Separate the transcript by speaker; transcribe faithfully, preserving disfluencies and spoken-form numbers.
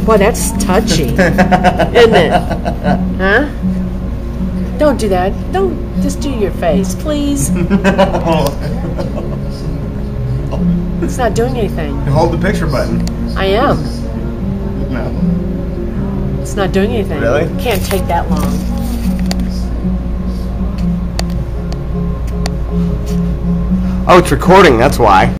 Speaker 1: Boy, that's touchy, isn't it? Huh? Don't do that. Don't just do your face, please. It's not doing anything.
Speaker 2: Hold the picture button.
Speaker 1: I am.
Speaker 2: No.
Speaker 1: It's not doing anything.
Speaker 2: Really?
Speaker 1: Can't take that long.
Speaker 2: Oh, it's recording, that's why.